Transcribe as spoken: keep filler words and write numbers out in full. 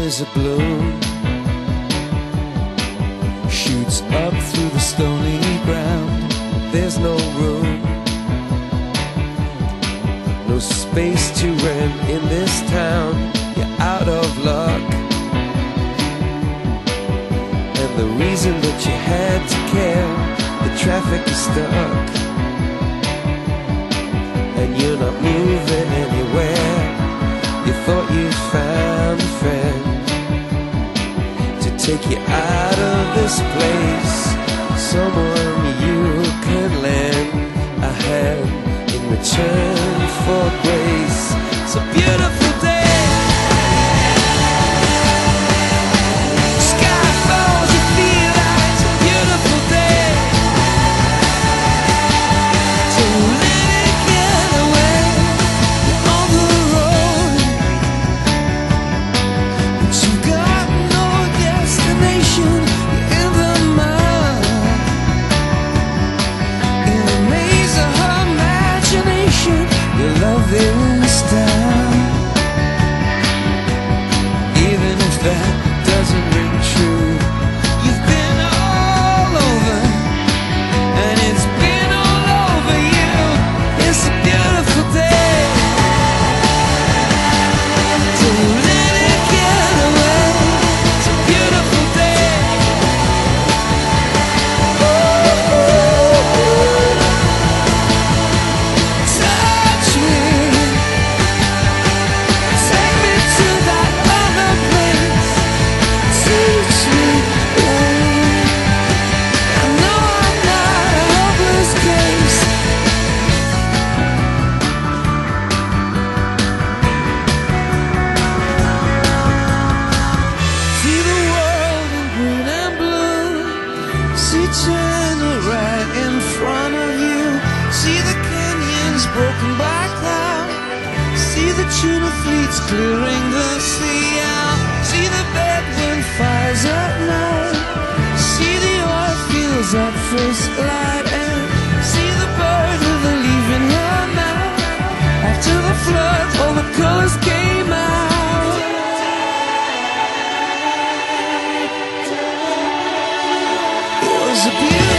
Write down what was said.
flowers are bloom, shoots up through the stony ground. There's no room, no space to rent in this town. You're out of luck, and the reason that you had to care, the traffic is stuck, and you're not moving anywhere. You thought you'd found a friend to take you out of this place, someone you could lend a hand in return for grace. It's a beautiful day. Sky falls, you feel like it's a beautiful day. Don't let it get away. You're on the road, but you got no destination. You're in the mud, in a maze of her imagination. Your love is down, even if that doesn't ring true. You've been all over, and it's been all over you. It's a beautiful day. Don't let it get away. It's a beautiful day. Touch me, take me to that other place. Teach me, babe. I know I'm not a hopeless case. See the world in green and blue. See China right in front of you. See the canyons broken by cloud. See the tuna fleets clearing the sea out. See the bedroom fires at night. See the oil fields at first light. And see the bird with a leaf in her mouth. After the flood, all the colors came out. It was a beautiful